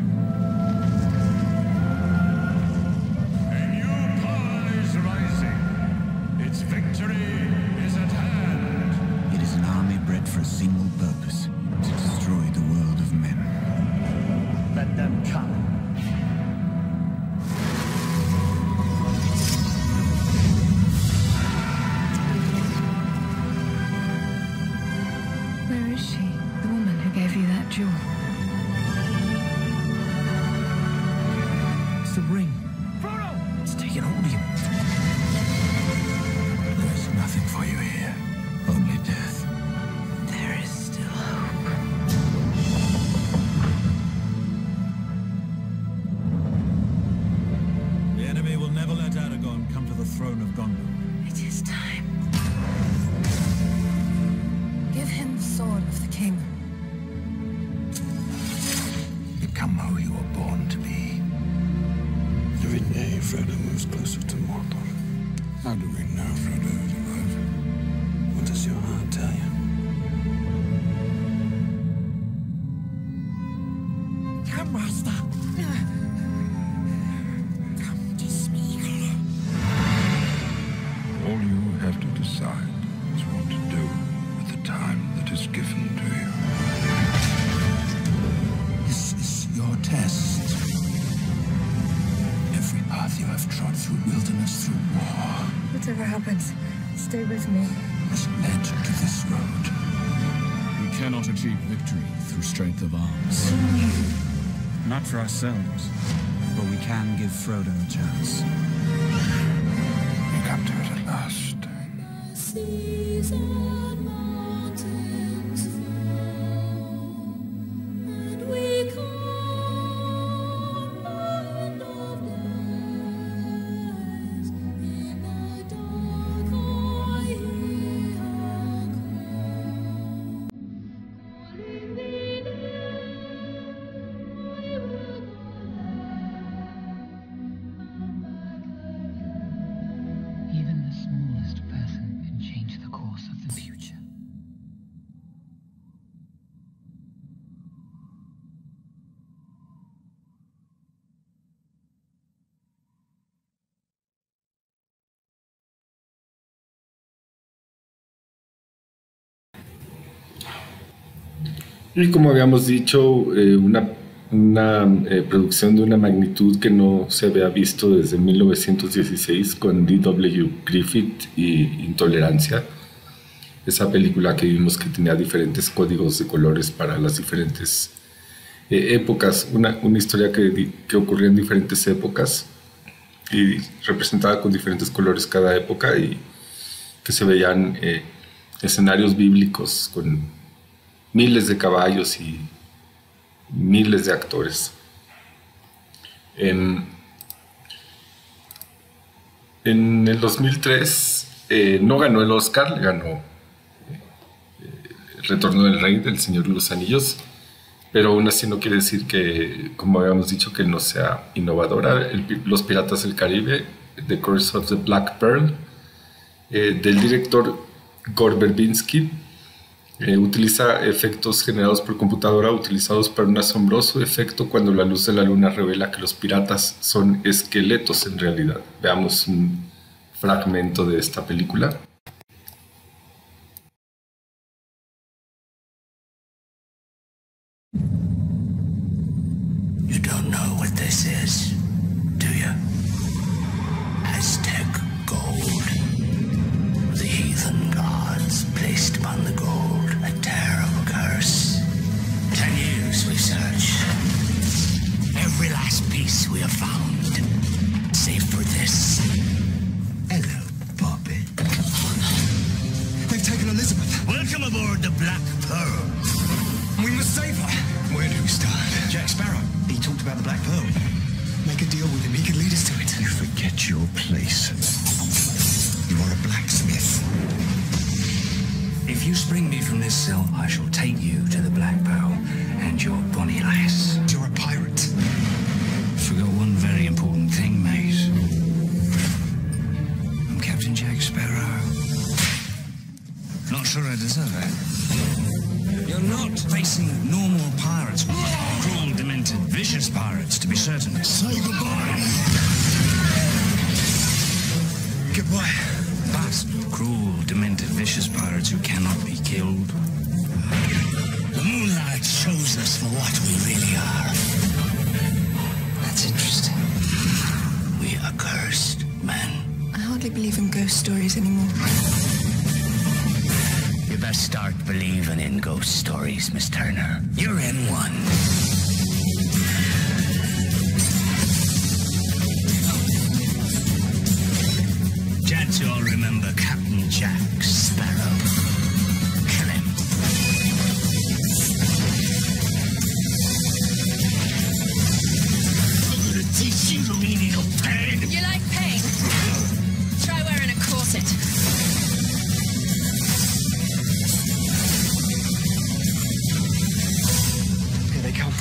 A new power is rising. Its victory is at hand. It is an army bred for a single purpose, to destroy the world of men. Let them come. Where is she? The woman who gave you that jewel? It's the ring. Frodo! It's taking hold of you. There's nothing for you here, only death. There is still hope. The enemy will never let Aragorn come to the throne of Gondor. It is time. Give him the sword of the king. Become who you were born to be. Every day, Frodo moves closer to Mordor. How do we know Frodo is alive? What does your heart tell you? Come, Master. Come to Smeagol. All you have to decide is what to do with the time that is given to you. This is your test. Every path you have trod through wilderness, through war, Whatever happens, stay with me. has led to this road. We cannot achieve victory through strength of arms. Not for ourselves, but we can give Frodo a chance. You come to it at last. Seas and mountains flow, and we come land of lies. In the dark I hear her call, calling me near. I will not come back again. Even the smallest person can change the course of the future. Y como habíamos dicho, eh, una, una eh, producción de una magnitud que no se había visto desde mil novecientos dieciséis con D W Griffith y Intolerancia. Esa película que vimos que tenía diferentes códigos de colores para las diferentes eh, épocas. Una, una historia que, que ocurría en diferentes épocas y representada con diferentes colores cada época, y que se veían eh, escenarios bíblicos con miles de caballos y miles de actores. En, en el dos mil tres eh, no ganó el Oscar, le ganó eh, El Retorno del Rey, del Señor de los Anillos, pero aún así no quiere decir que, como habíamos dicho, que no sea innovadora. El, Los Piratas del Caribe, The Curse of the Black Pearl, eh, del director Gore Verbinski, Eh, utiliza efectos generados por computadora utilizados para un asombroso efecto cuando la luz de la luna revela que los piratas son esqueletos en realidad. Veamos un fragmento de esta película. You don't know what this is, do you? Aztec gold. The heathen gods placed upon the gold a terrible curse. Ten years we searched. place we have found, save for this. Hello, Poppy. They've taken Elizabeth. Welcome aboard the Black Pearl. We must save her. Where do we start? Jack Sparrow. He talked about the Black Pearl. Make a deal with him. He can lead us to it. You forget your place. You are a blacksmith. If you spring me from this cell, I shall take you to the Black Pearl and your bonny lass. You're a pirate. Forgot one very important thing, mate. I'm Captain Jack Sparrow. Not sure I deserve it. You're not facing normal pirates. Cruel, demented, vicious pirates, to be certain. Say goodbye. Goodbye. But cruel, demented, vicious pirates who cannot be killed. The moonlight shows us for what we really are. That's interesting. We are cursed, men. I hardly believe in ghost stories anymore. You best start believing in ghost stories, Miss Turner. You're in one. Gents, you all remember Captain Jack Sparrow. Kill him. I'm gonna teach you the meaning of pain. You like pain? Try wearing a corset. Here they come.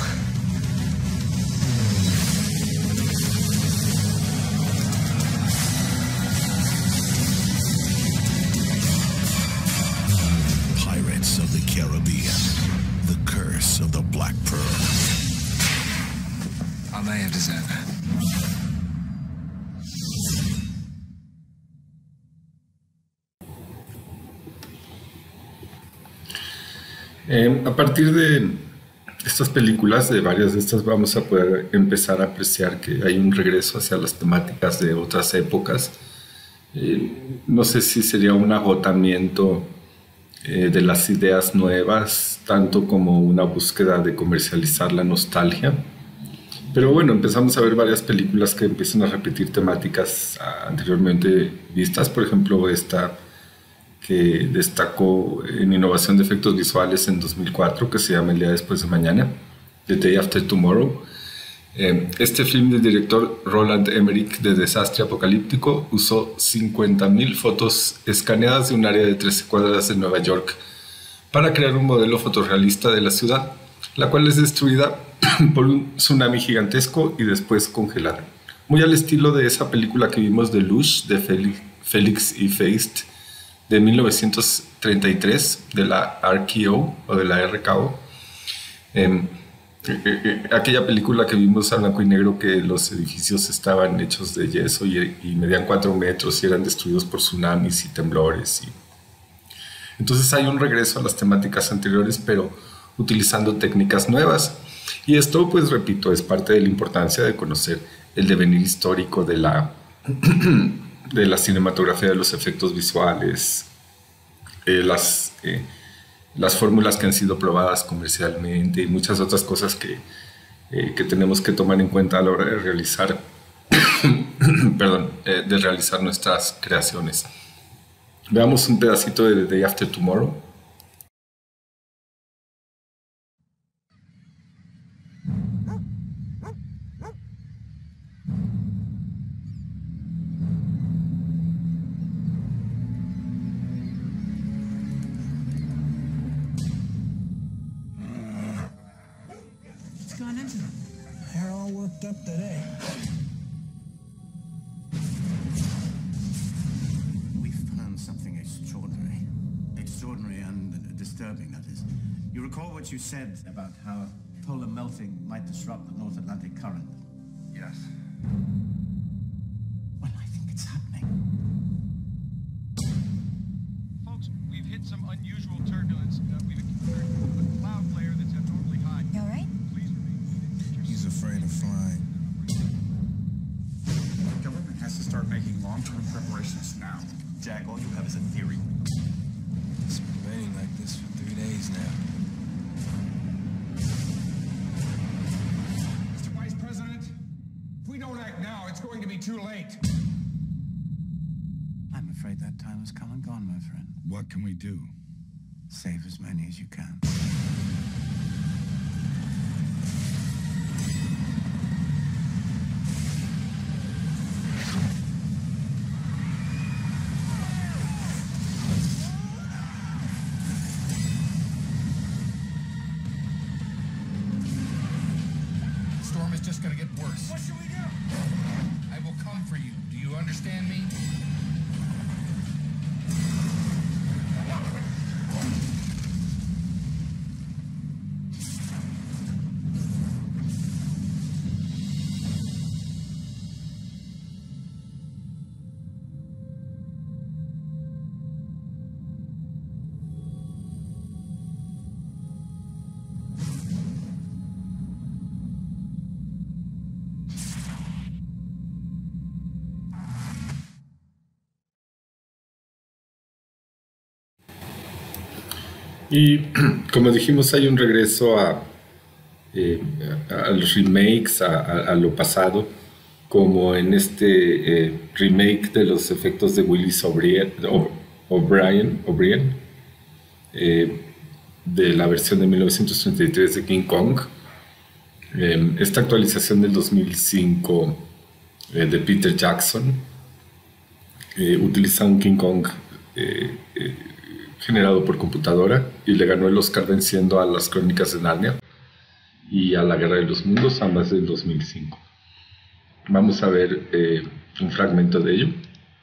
Pirates of the Caribbean. The curse of the Black Pearl. I may have deserved that. Eh, a partir de estas películas, de varias de estas, vamos a poder empezar a apreciar que hay un regreso hacia las temáticas de otras épocas. Eh, no sé si sería un agotamiento eh, de las ideas nuevas, tanto como una búsqueda de comercializar la nostalgia. Pero bueno, empezamos a ver varias películas que empiezan a repetir temáticas ah, anteriormente vistas. Por ejemplo, esta que destacó en innovación de efectos visuales en dos mil cuatro, que se llama El día después de mañana, The Day After Tomorrow. Eh, este film del director Roland Emmerich de desastre apocalíptico usó cincuenta mil fotos escaneadas de un área de trece cuadras de Nueva York para crear un modelo fotorrealista de la ciudad, la cual es destruida por un tsunami gigantesco y después congelada. Muy al estilo de esa película que vimos de Lush, de Félix, Félix y Feist, de mil novecientos treinta y tres, de la R K O o de la R K O. Eh, eh, eh, aquella película que vimos a blanco y negro, que los edificios estaban hechos de yeso y, y medían cuatro metros y eran destruidos por tsunamis y temblores. Y... Entonces hay un regreso a las temáticas anteriores, pero utilizando técnicas nuevas. Y esto, pues repito, es parte de la importancia de conocer el devenir histórico de la... de la cinematografía, de los efectos visuales, eh, las, eh, las fórmulas que han sido probadas comercialmente y muchas otras cosas que, eh, que tenemos que tomar en cuenta a la hora de realizar, perdón, eh, de realizar nuestras creaciones. Veamos un pedacito de The Day After Tomorrow. They're all worked up today. We've found something extraordinary. Extraordinary and disturbing, that is. You recall what you said about how polar melting might disrupt the North Atlantic current? Yes. Well, I think it's happening. Folks, we've hit some unusual turbulence. Uh, we've encountered a cloud layer that's abnormally high. You all right? He's afraid of flying. The government has to start making long-term preparations now. Jack, all you have is a theory. It's been raining like this for three days now. Mister Vice President, it's going to be too late. I'm afraid that time has come and gone, my friend. What can we do? Save as many as you can. Storm is just gonna get worse. What should we do? I will come for you. Do you understand me? Y como dijimos, hay un regreso a, eh, a los remakes, a, a, a lo pasado, como en este eh, remake de los efectos de Willis O'Brien, O'Brien, O'Brien eh, de la versión de mil novecientos treinta y tres de King Kong. Eh, esta actualización del dos mil cinco eh, de Peter Jackson eh, utiliza un King Kong eh, eh, generado por computadora y le ganó el Oscar venciendo a Las Crónicas de Narnia y a La Guerra de los Mundos, ambas del dos mil cinco. Vamos a ver eh, un fragmento de ello.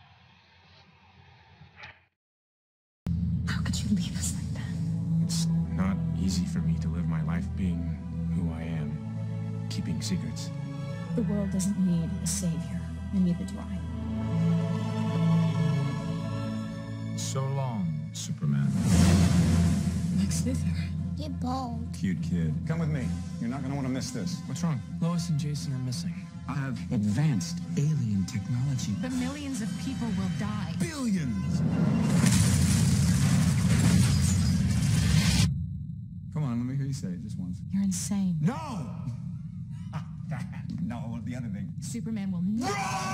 How could you leave us like that? It's not easy for me to live my life being who I am, keeping secrets. The world doesn't need a savior, and neither do I. So long, Superman. Lex Luthor. You're bold. Cute kid. Come with me. You're not gonna want to miss this. What's wrong? Lois and Jason are missing. I have advanced alien technology. But millions of people will die. Billions! Come on, let me hear you say it just once. You're insane. No! No, the other thing. Superman will never.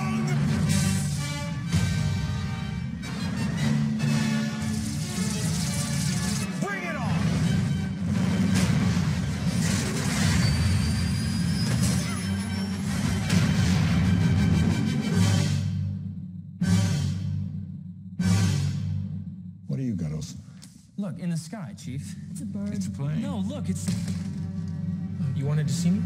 Bring it on! What are you, Guttles? Look, in the sky, Chief. It's a bird. It's a plane. No, look, it's... You wanted to see me?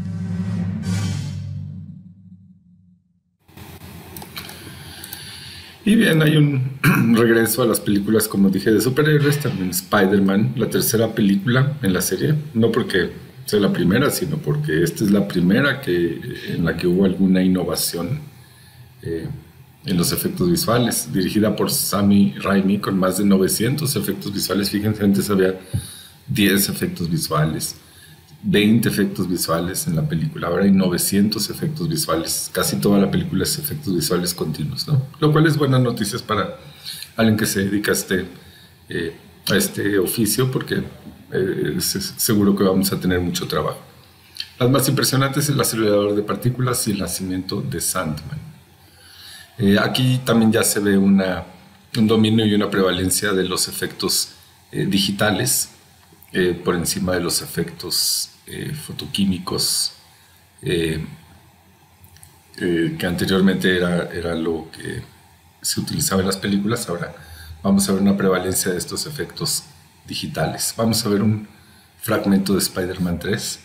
Y bien, hay un regreso a las películas, como dije, de superhéroes, también Spider-Man, la tercera película en la serie, no porque sea la primera, sino porque esta es la primera que, en la que hubo alguna innovación eh, en los efectos visuales, dirigida por Sam Raimi con más de novecientos efectos visuales. Fíjense, antes había diez efectos visuales, veinte efectos visuales en la película, ahora hay novecientos efectos visuales, casi toda la película es efectos visuales continuos, ¿no? Lo cual es buenas noticias para alguien que se dedica a este, eh, a este oficio, porque eh, es seguro que vamos a tener mucho trabajo. Las más impresionantes es el acelerador de partículas y el nacimiento de Sandman. Eh, aquí también ya se ve una, un dominio y una prevalencia de los efectos eh, digitales eh, por encima de los efectos eh, fotoquímicos eh, eh, que anteriormente era, era lo que se utilizaba en las películas. Ahora vamos a ver una prevalencia de estos efectos digitales. Vamos a ver un fragmento de Spider-Man tres.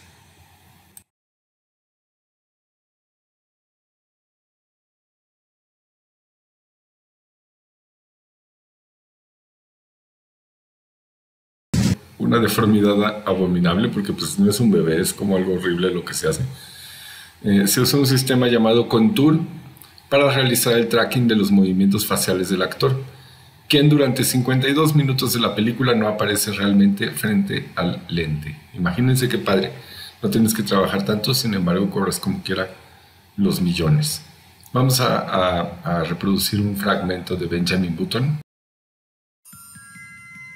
Una deformidad abominable, porque pues no es un bebé, es como algo horrible lo que se hace. Eh, se usa un sistema llamado Contour para realizar el tracking de los movimientos faciales del actor, quien durante cincuenta y dos minutos de la película no aparece realmente frente al lente. Imagínense qué padre, no tienes que trabajar tanto, sin embargo cobras como quiera los millones. Vamos a, a, a reproducir un fragmento de Benjamin Button.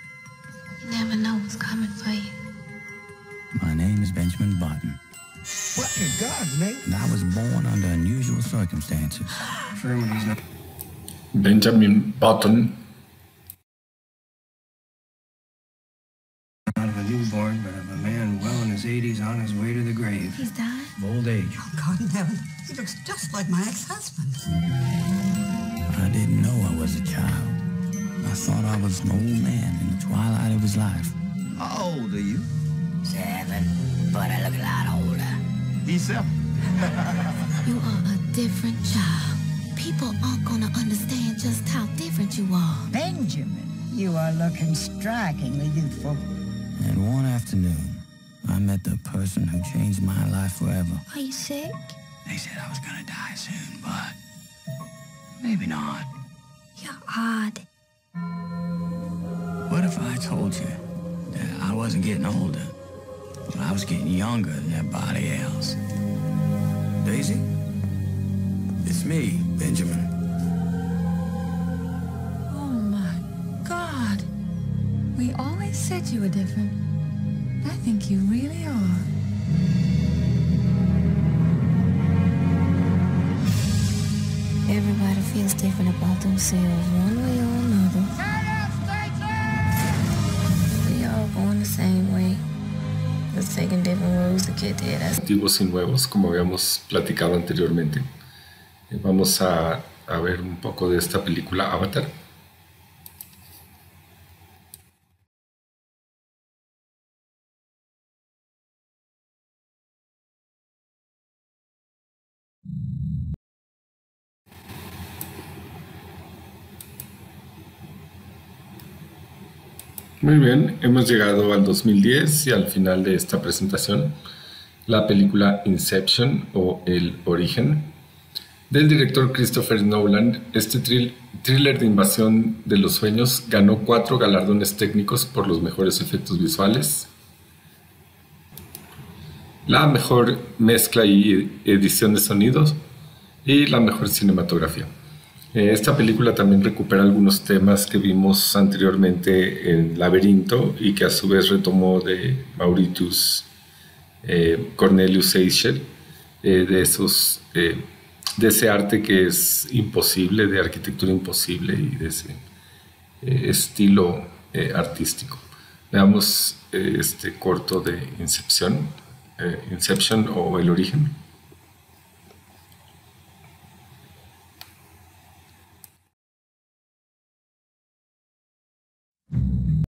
You never know what's coming for you. My name is Benjamin Button. What in God's name? And I was born under unusual circumstances. Germany's not. Benjamin Button. Not of a newborn, but of a man well in his eighties on his way to the grave. He's died? Of old age. Oh, God in heaven. He looks just like my ex-husband. I didn't know I was a child. I thought I was an old man in the twilight of his life. How old are you? Seven, but I look a lot older. He's seven. You are a different child. People aren't gonna understand just how different you are. Benjamin, you are looking strikingly youthful. And one afternoon, I met the person who changed my life forever. Are you sick? They said I was gonna die soon, but maybe not. You're odd. What if I told you that I wasn't getting older, but I was getting younger than everybody else? Daisy? It's me, Benjamin. Oh my God. We always said you were different. I think you really are. Everybody feels different about themselves, one way or another. We all going the same way. Just taking different roads to get there. That's... Antiguos y nuevos, como habíamos platicado anteriormente. Eh, Vamos a, a ver un poco de esta película Avatar. Muy bien, hemos llegado al dos mil diez y al final de esta presentación, la película Inception o El Origen, del director Christopher Nolan. Este thrill- thriller de invasión de los sueños ganó cuatro galardones técnicos por los mejores efectos visuales, la mejor mezcla y edición de sonidos y la mejor cinematografía. Esta película también recupera algunos temas que vimos anteriormente en Laberinto y que a su vez retomó de Mauritius eh, Cornelius Eichel, eh, de, esos, eh, de ese arte que es imposible, de arquitectura imposible y de ese eh, estilo eh, artístico. Veamos eh, este corto de Inception, eh, Inception o El Origen.